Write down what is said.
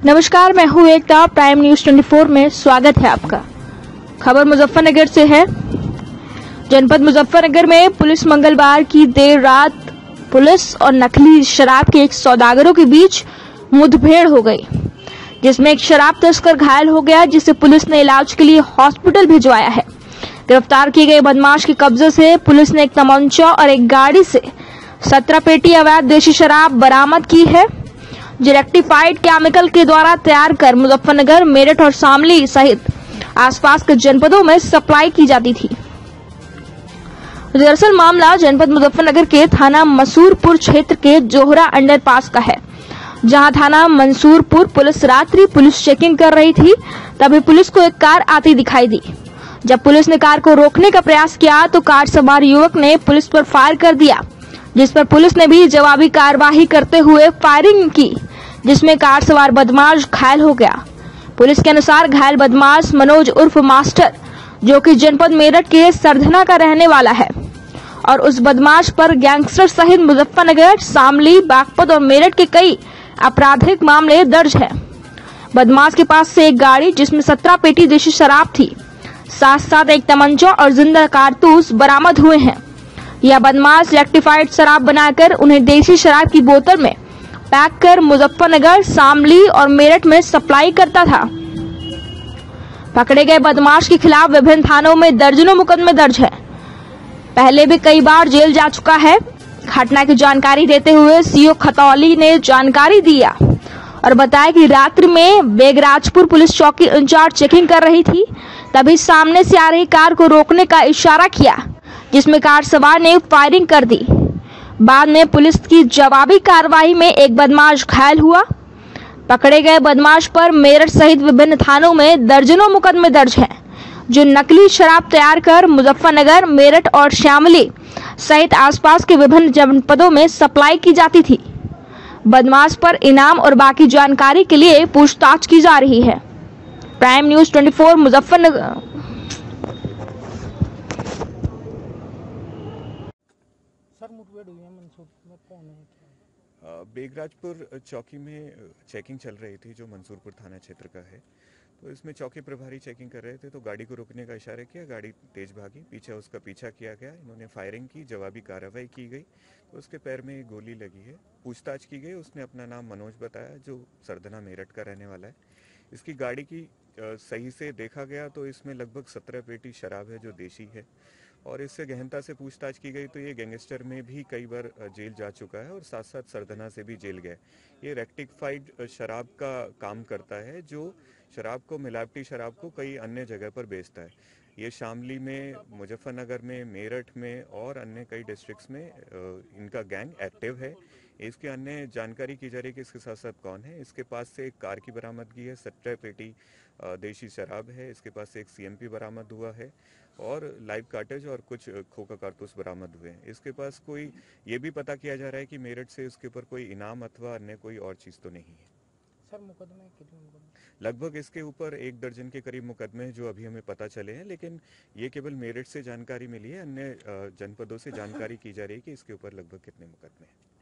नमस्कार, मैं हूँ एकता। प्राइम न्यूज 24 में स्वागत है आपका। खबर मुजफ्फरनगर से है। जनपद मुजफ्फरनगर में पुलिस मंगलवार की देर रात पुलिस और नकली शराब के एक सौदागरों के बीच मुठभेड़ हो गई, जिसमें एक शराब तस्कर घायल हो गया, जिसे पुलिस ने इलाज के लिए हॉस्पिटल भिजवाया है। गिरफ्तार किए गए बदमाश के कब्जे से पुलिस ने एक तमंचा और एक गाड़ी से 17 पेटी अवैध देशी शराब बरामद की है, जो रेक्टिफाइड केमिकल के द्वारा तैयार कर मुजफ्फरनगर, मेरठ और शामली सहित आसपास के जनपदों में सप्लाई की जाती थी। दरअसल मामला जनपद मुजफ्फरनगर के थाना मंसूरपुर क्षेत्र के जोहरा अंडरपास का है, जहां थाना मंसूरपुर पुलिस रात्रि पुलिस चेकिंग कर रही थी। तभी पुलिस को एक कार आती दिखाई दी। जब पुलिस ने कार को रोकने का प्रयास किया तो कार सवार युवक ने पुलिस पर फायर कर दिया, जिस पर पुलिस ने भी जवाबी कार्रवाई करते हुए फायरिंग की, जिसमें कार सवार बदमाश घायल हो गया। पुलिस के अनुसार घायल बदमाश मनोज उर्फ मास्टर, जो कि जनपद मेरठ के सरधना का रहने वाला है, और उस बदमाश पर गैंगस्टर सहित मुजफ्फरनगर, शामली, बागपत और मेरठ के कई आपराधिक मामले दर्ज है। बदमाश के पास से एक गाड़ी जिसमें 17 पेटी देशी शराब थी, साथ साथ एक तमंचा और जिंदा कारतूस बरामद हुए हैं। यह बदमाश रेक्टिफाइड शराब बनाकर उन्हें देसी शराब की बोतल में पैक कर मुजफ्फरनगर, शामली और मेरठ में सप्लाई करता था। पकड़े गए बदमाश के खिलाफ विभिन्न थानों में दर्जनों मुकदमे दर्ज है। पहले भी कई बार जेल जा चुका है। घटना की जानकारी देते हुए सीओ खतौली ने जानकारी दिया और बताया कि रात्रि में बेगराजपुर पुलिस चौकी इंचार्ज चेकिंग कर रही थी, तभी सामने से आ रही कार को रोकने का इशारा किया, जिसमें कार सवार ने फायरिंग कर दी। बाद में पुलिस की जवाबी कार्रवाई में एक बदमाश घायल हुआ। पकड़े गए बदमाश पर मेरठ सहित विभिन्न थानों में दर्जनों मुकदमे दर्ज हैं, जो नकली शराब तैयार कर मुजफ्फरनगर, मेरठ और शामली सहित आसपास के विभिन्न जनपदों में सप्लाई की जाती थी। बदमाश पर इनाम और बाकी जानकारी के लिए पूछताछ की जा रही है। Prime news 24 Muzaffarnagar. सर, मुठभेड़ हुई है मंसूरपुर में, कौन है? बेगराजपुर चौकी में चेकिंग चल रही थी, जो मंसूरपुर थाना क्षेत्र का है। तो इसमें चौकी प्रभारी चेकिंग कर रहे थे, तो गाड़ी को रोकने का इशारा किया, गाड़ी तेज भागी, पीछे उसका पीछा किया गया, इन्होंने फायरिंग की, जवाबी कार्रवाई की गई, तो उसके पैर में गोली लगी है। पूछताछ की गई, उसने अपना नाम मनोज बताया, जो सरधना मेरठ का रहने वाला है। इसकी गाड़ी की सही से देखा गया तो इसमें लगभग 17 पेटी शराब है, जो देशी है, और इससे गहनता से पूछताछ की गई तो ये गैंगस्टर में भी कई बार जेल जा चुका है और साथ साथ सरधना से भी जेल गया। ये रेक्टिफाइड शराब का काम करता है, जो शराब को, मिलावटी शराब को कई अन्य जगह पर बेचता है। ये शामली में, मुजफ्फरनगर में, मेरठ में और अन्य कई डिस्ट्रिक्ट्स में इनका गैंग एक्टिव है। इसकी अन्य जानकारी की जा रही है कि इसके साथ साथ कौन है। इसके पास से एक कार की बरामदगी है, 17 पेटी देशी शराब है। इसके पास से एक सीएमपी बरामद हुआ है और लाइव कार्टेज और कुछ खोखा कारतूस बरामद हुए हैं। इसके पास कोई ये भी पता किया जा रहा है कि मेरठ से उसके ऊपर कोई इनाम अथवा अन्य कोई और चीज़ तो नहीं है। सर, मुकदमे कितने मुकदमे? लगभग इसके ऊपर 1 दर्जन के करीब मुकदमे हैं, जो अभी हमें पता चले हैं, लेकिन ये केवल मेरठ से जानकारी मिली है। अन्य जनपदों से जानकारी की जा रही है कि इसके ऊपर लगभग कितने मुकदमे हैं।